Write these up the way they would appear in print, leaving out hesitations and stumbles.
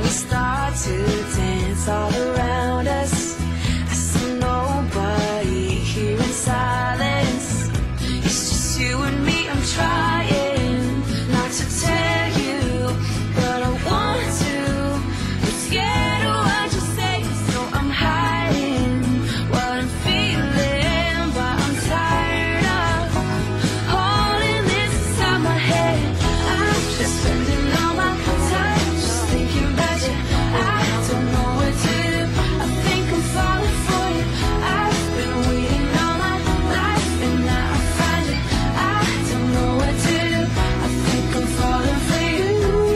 we start to dance all around us. I see nobody here in silence. It's just you and me. I'm trying not to tell you, but I want to. It's scared of what you say, so I'm hiding what I'm feeling, but I'm tired of holding this inside my head. I'm just spending all my time just thinking about you. I don't know what to do. I think I'm falling for you. I've been waiting all my life and now I find it. I don't know what to do. I think I'm falling for you.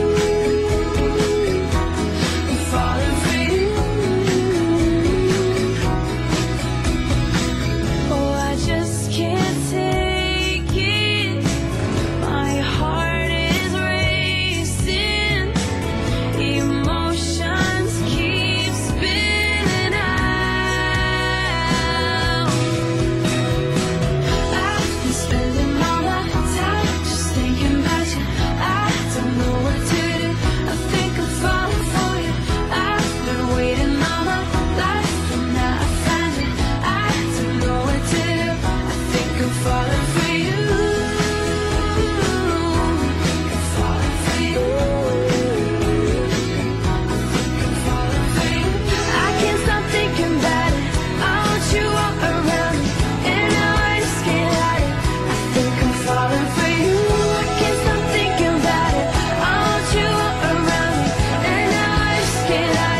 I'm falling for you. Oh, I just can't take it. My heart is racing. Emotions keep spinning out. I've been spending all my time just thinking about you. I don't know what to do. I think I'm falling for you. I've been waiting all my life and now I find it. I don't know what to do. I think I'm falling for you. I'm falling for you. I'm falling for you. I can't stop thinking about it. I want you all around me, and now I just can't hide it. I think I'm falling for you. I can't stop thinking about it. I want you all around me, and now I just can't hide it.